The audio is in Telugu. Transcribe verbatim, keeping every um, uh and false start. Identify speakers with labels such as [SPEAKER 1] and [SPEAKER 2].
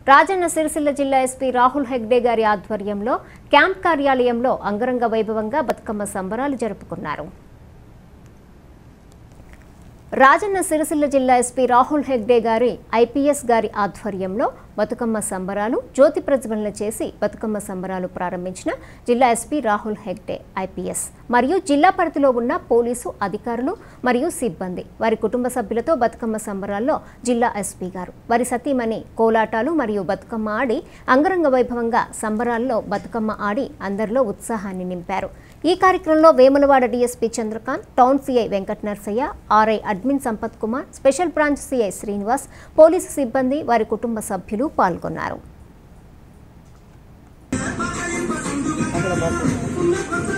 [SPEAKER 1] రాజన్న సిరిసిల్ల జిల్లా ఎస్పీ రాహుల్ హెగ్డే గారి ఆధ్వర్యంలో క్యాంప్ కార్యాలయంలో అంగరంగ వైభవంగా బతుకమ్మ సంబరాలు జరుపుకున్నారు. రాజన్న సిరిసిల్ల జిల్లా ఎస్పీ రాహుల్ హెగ్డే గారి ఐపీఎస్ గారి ఆధ్వర్యంలో బతుకమ్మ సంబరాలు జ్యోతి ప్రజ్వలన చేసి బతుకమ్మ సంబరాలు ప్రారంభించిన జిల్లా ఎస్పీ రాహుల్ హెగ్డే ఐపీఎస్ మరియు జిల్లా పరిధిలో ఉన్న పోలీసు అధికారులు మరియు సిబ్బంది వారి కుటుంబ సభ్యులతో బతుకమ్మ సంబరాల్లో జిల్లా ఎస్పీ గారు వారి సతీమణి కోలాటాలు మరియు బతుకమ్మ ఆడి అంగరంగ వైభవంగా సంబరాల్లో బతుకమ్మ ఆడి అందరిలో ఉత్సాహాన్ని నింపారు. ఈ కార్యక్రమంలో Vemulawada DSP Chandrakanth, town CI Venkata Narasaiah, RI admin Sampath Kumar, special branch CI Srinivas, police సిబ్బంది వారి కుటుంబ సభ్యులు పాల్గొన్నారు.